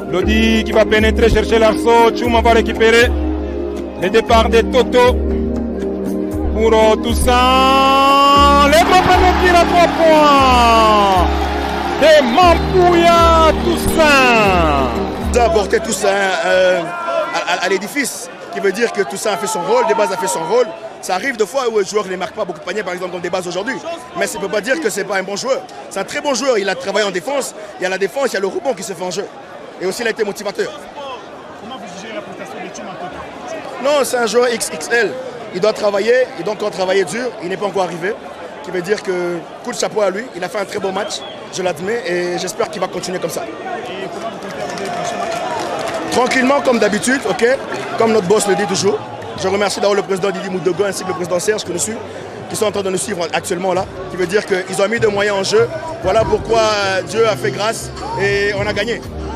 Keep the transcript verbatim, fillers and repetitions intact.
Lodi qui va pénétrer, chercher l'arceau. Chouma va récupérer. Le départ de Toto. Pour euh, Toussaint. Le gros panier tir à trois points. De Mampouya Toussaint. Ça a apporté Toussaint euh, à, à, à l'édifice, qui veut dire que Toussaint a fait son rôle, Desbaz a fait son rôle. Ça arrive de fois où le joueur ne marque pas beaucoup de paniers, par exemple dans Desbaz aujourd'hui. Mais ça ne peut pas dire que ce n'est pas un bon joueur. C'est un très bon joueur, il a travaillé en défense. Il y a la défense, il y a le rebond qui se fait en jeu. Et aussi il a été motivateur. Comment vous jugez la prestation de Chouma Toto? Non, c'est un joueur X X L. Il doit travailler, il doit encore travailler dur. Il n'est pas encore arrivé. Qui veut dire que coup de chapeau à lui. Il a fait un très bon match, je l'admets, et j'espère qu'il va continuer comme ça. Et comment vous comptez aborder le prochain match? Tranquillement, comme d'habitude, ok. Comme notre boss le dit toujours. Je remercie d'abord le président Didi Moudogo ainsi que le président Serge que nous suivent, qui sont en train de nous suivre actuellement là. Qui veut dire qu'ils ont mis des moyens en jeu. Voilà pourquoi Dieu a fait grâce et on a gagné.